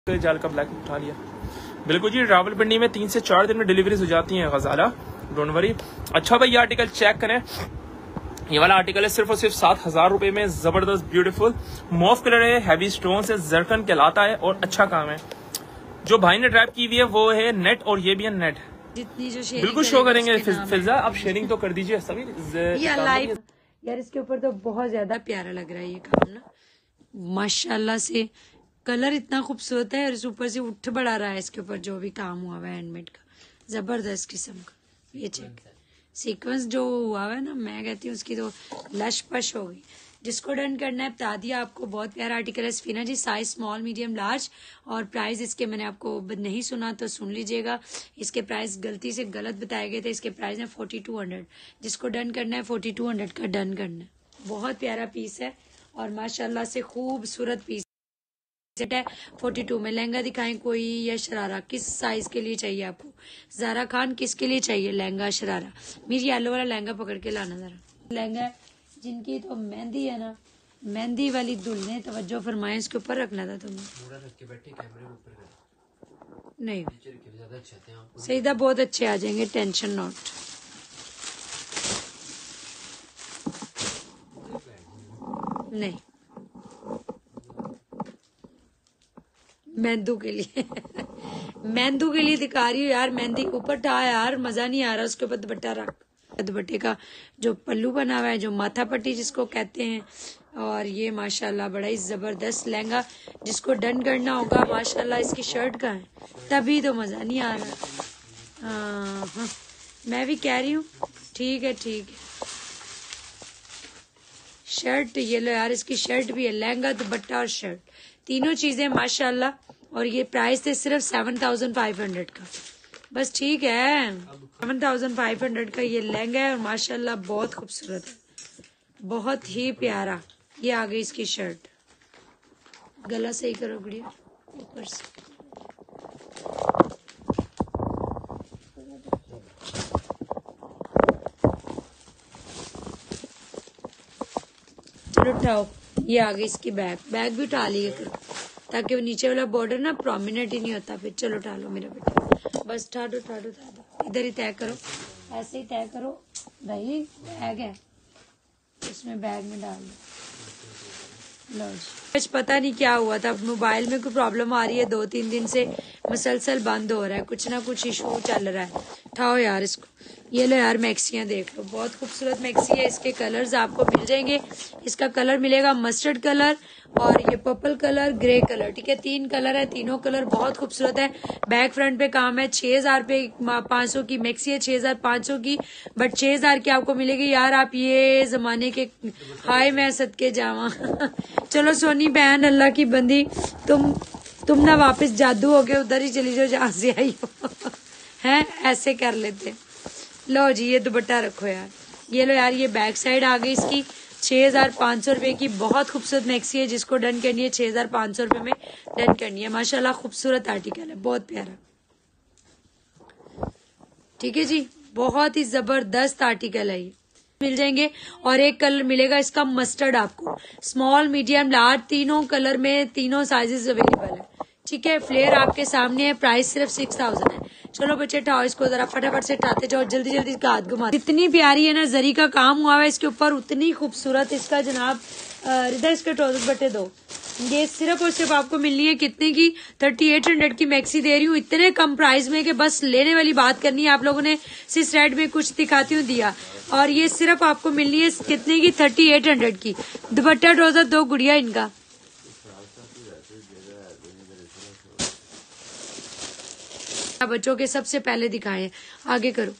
जाल का ब्लैक उठा लिया। बिल्कुल जी, रावलपिंडी में 3 से 4 दिन में डिलीवरीज हो जाती हैं गजाला, डोंट वरी। अच्छा भाई, ये आर्टिकल चेक करें, ये वाला आर्टिकल है सिर्फ और सिर्फ 7,000 रुपए में। जबरदस्त ब्यूटीफुल मॉफ कलर है, हैवी स्टोन से, जरकन कहलाता है और अच्छा काम है। जो भाई ने ड्राइव की हुई है वो है नेट, और ये भी है नेट। जितनी जो बिल्कुल शो करेंगे। फिजा आप शेयरिंग तो कर दीजिए सभी लाइव यार। इसके ऊपर तो बहुत ज्यादा प्यारा लग रहा है ये काम ना, माशाल्लाह से। कलर इतना खूबसूरत है और इस ऊपर से उठ बढ़ा रहा है इसके ऊपर जो भी काम हुआ हुआ है हैंडमेड का, जबरदस्त किस्म का। ये चेक सीक्वेंस जो हुआ है ना, मैं कहती हूँ उसकी तो लश पश हो गई। जिसको डन करना है बता दिया आपको। बहुत प्यारा आर्टिकल है Safina ji, size small medium large. और प्राइस इसके मैंने आपको नहीं सुना तो सुन लीजिएगा। इसके प्राइस गलती से गलत बताए गए थे। इसके प्राइस है 4200। जिसको डन करना है 4200 का डन करना है। बहुत प्यारा पीस है और माशाल्लाह से खूबसूरत पीस है। 42 में लहंगा दिखाएं कोई या शरारा, किस साइज के लिए चाहिए आपको? ज़ारा खान किसके लिए चाहिए लहंगा शरारा? मेरी येलो वाला लहंगा पकड़ के लाना जरा। लहंगा जिनकी तो मेहंदी है ना, मेहंदी वाली दुल्हने तवज्जो फरमाए, इसके ऊपर रखना था तुम्हें। नहीं सईदा बहुत अच्छे आ जाएंगे, टेंशन नॉट। नहीं मेहंदू के लिए मेहंदू के लिए दिखा रही हूँ यार। मेहंदी ऊपर था यार, मजा नहीं आ रहा। उसके ऊपर दुपट्टा रख, दुपट्टे का जो पल्लू बना हुआ है, जो माथा पट्टी जिसको कहते हैं। और ये माशाल्लाह बड़ा ही जबरदस्त लहंगा। जिसको डन करना होगा माशाल्लाह इसकी शर्ट का है, तभी तो मजा नहीं आ रहा। हाँ मैं भी कह रही हूँ। ठीक है ठीक है। शर्ट ये लो यार, इसकी शर्ट भी है, लहंगा दुपट्टा और शर्ट तीनों चीजें माशाल्लाह। और ये प्राइस थे सिर्फ 7500 का बस। ठीक है 7500 का ये लहंगा है और माशाल्लाह बहुत खूबसूरत है, बहुत ही प्यारा। ये आ गई इसकी शर्ट। गला सही करो गुड़िया ऊपर से। चलो उठाओ। ये आ गई इसकी बैग। बैग भी उठा लिया करो ताकि वो नीचे वाला बॉर्डर ना प्रोमिनेंट ही नहीं होता फिर। चलो उठा लो मेरा बेटा, बस उठा दो उठा दो उठा दो। इधर ही तय करो, ऐसे ही तय करो भाई। बैग है इसमें, बैग में डाल दो। लो जी, पता नहीं क्या हुआ था, मोबाइल में कोई प्रॉब्लम आ रही है 2-3 दिन से, मुसलसल बंद हो रहा है, कुछ ना कुछ इशू चल रहा है। उठाओ यार इसको। ये लो यार मैक्सियाँ देख लो, बहुत खूबसूरत मैक्सी है। इसके कलर्स आपको मिल जाएंगे। इसका कलर मिलेगा मस्टर्ड कलर और ये पर्पल कलर, ग्रे कलर। ठीक है 3 कलर है, तीनों कलर बहुत खूबसूरत है। बैक फ्रंट पे काम है। 6000 पे 500 की मैक्सी है, 6500 की, बट 6000 की आपको मिलेगी। यार आप ये जमाने के हाय मैं सदके जावा चलो सोनी बहन अल्लाह की बंदी, तुम ना वापस जादू हो गए, उधर ही चली जाओ जहाँ से आई हो हैं, ऐसे कर लेते। लो जी ये दुपट्टा रखो यार। ये लो यार, ये बैक साइड आ गई इसकी। 6500 रुपए की बहुत खूबसूरत मैक्सी है। जिसको डन करनी है 6500 रुपए में डन करनी है। माशाल्लाह खूबसूरत आर्टिकल है, बहुत प्यारा। ठीक है जी, बहुत ही जबरदस्त आर्टिकल है ये। मिल जाएंगे। और एक कलर मिलेगा इसका मस्टर्ड आपको, स्मॉल मीडियम लार्ज तीनों कलर में, तीनों साइजेस अवेलेबल है। ठीक है फ्लेयर आपके सामने है। प्राइस सिर्फ 6000 है। चलो बच्चे उठाओ इसको, जरा फटाफट से उठाते जाओ, जल्दी जल्दी इसका हाथ घुमा। इतनी प्यारी है ना, जरी का काम हुआ है इसके ऊपर, उतनी खूबसूरत इसका जनाब। हृदय इसके ट्राउजर बटे दो। ये सिर्फ और सिर्फ आपको मिलनी है कितने की? 3800 की मैक्सी दे रही हूँ इतने कम प्राइस में कि बस लेने वाली बात करनी है। आप लोगों ने सिर्फ रेड में कुछ दिखाती हूँ दिया, और ये सिर्फ आपको मिलनी है कितने की? 3800 की। दुपट्टा ट्राउजर दो गुड़िया इनका। बच्चों के सबसे पहले दिखाए, आगे करो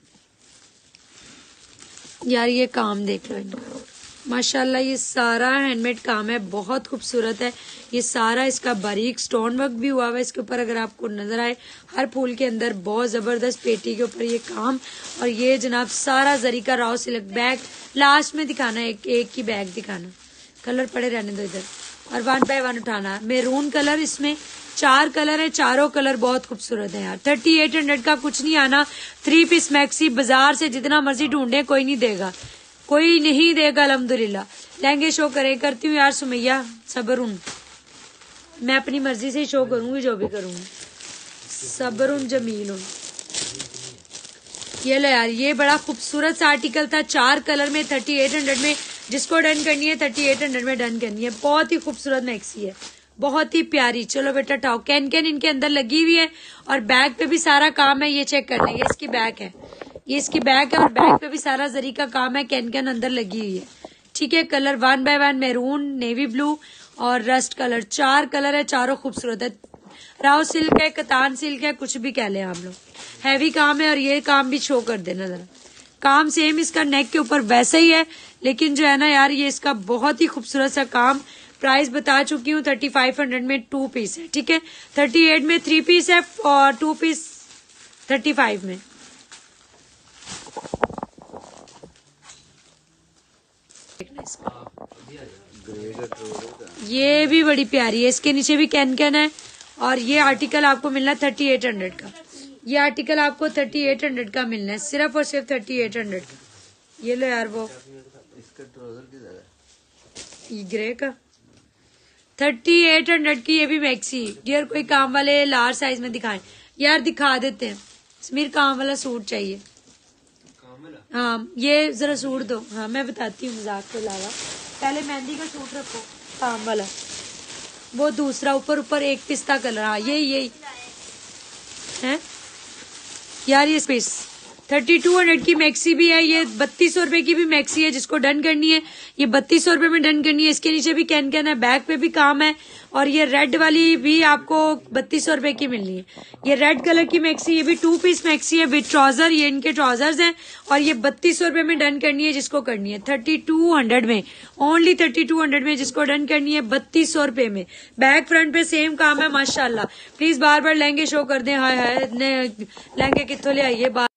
यार। ये काम देख लो इनका, माशाल्लाह ये सारा हैंडमेड काम है, बहुत खूबसूरत है। ये सारा इसका बारीक स्टोन वर्क भी हुआ हुआ है इसके ऊपर, अगर आपको नजर आए हर फूल के अंदर बहुत जबरदस्त पेटी के ऊपर ये काम। और ये जनाब सारा जरी का राव सिल्क। बैग लास्ट में दिखाना, एक की बैग दिखाना, कलर पड़े रहने दो इधर, और 1 बाय 1 उठाना। मेरून कलर, इसमें 4 कलर है, चारों कलर बहुत खूबसूरत है यार। 3800 का कुछ नहीं आना। 3 पीस मैक्सी बाजार से जितना मर्जी ढूंढे कोई नहीं देगा, कोई नहीं देगा अल्हम्दुलिल्लाह। लहंगे शो करे करती हूँ यार सुमैया, सबर मैं अपनी मर्जी से ही शो करूंगी जो भी करूंगी। सब्रुन जमील। ये लो यार, ये बड़ा खूबसूरत सा आर्टिकल था, 4 कलर में 3800 में। जिसको डन करनी है 3800 में डन करनी है। बहुत ही खूबसूरत मैक्सी है, बहुत ही प्यारी। चलो बेटा टाओ, कैन कैन इनके अंदर लगी हुई है और बैक पे भी सारा काम है। ये चेक कर लेंगे, इसकी बैक है, ये इसकी बैक है और बैक पे भी सारा जरी का काम है। कैन कैन अंदर लगी हुई है, ठीक है। Colour 1 by 1 maroon, navy blue और रस्ट कलर, 4 कलर है, चारों खूबसूरत है। राव सिल्क है, कतान सिल्क है, कुछ भी कह ले आप लोग। हैवी काम है और ये काम भी शो कर देना जरा। काम सेम इसका नेक के ऊपर वैसा ही है, लेकिन जो है ना यार, ये इसका बहुत ही खूबसूरत सा काम। प्राइस बता चुकी हूँ, 3500 में 2 पीस है, ठीक है। 38 में 3 पीस है और 2 पीस 35 में। ये भी बड़ी प्यारी है, इसके नीचे भी कैन कैन है और ये आर्टिकल आपको मिलना है 3800 का। ये आर्टिकल आपको 3800 का मिलना है, सिर्फ और सिर्फ 3800 का। ये लो यार, वो इसका ट्राउजर किधर है? ये ग्रे का 3800 की। ये भी मैक्सी डियर, कोई काम वाले लार्ज साइज में दिखाएं यार, दिखा देते हैं। समीर काम वाला सूट चाहिए। हाँ ये जरा सूट दो। हाँ मैं बताती हूँ मजाक के अलावा। पहले मेहंदी का सूट रखो काम वाला, वो दूसरा ऊपर ऊपर एक पिस्ता कलर। हाँ यही है यार। ये स्पेस 3200 की मैक्सी भी है। ये 3200 रुपए की भी मैक्सी है, जिसको डन करनी है ये 3200 रुपए में डन करनी है। इसके नीचे भी कैन कैन है, बैक पे भी काम है और ये रेड वाली भी आपको 3200 रुपए की मिलनी है। ये रेड कलर की मैक्सी, ये भी 2 पीस मैक्सी है विद ट्राउजर। ये इनके ट्राउजर्स हैं और ये 3200 रुपए में डन करनी है जिसको करनी है। 3200 में, ओनली 3200 में जिसको डन करनी है, 3200 रुपए में। बैक फ्रंट पे सेम काम है माशाल्लाह। प्लीज बार बार लहंगे शो कर दें। हाय हाय, लहंगे कितों ले आइए।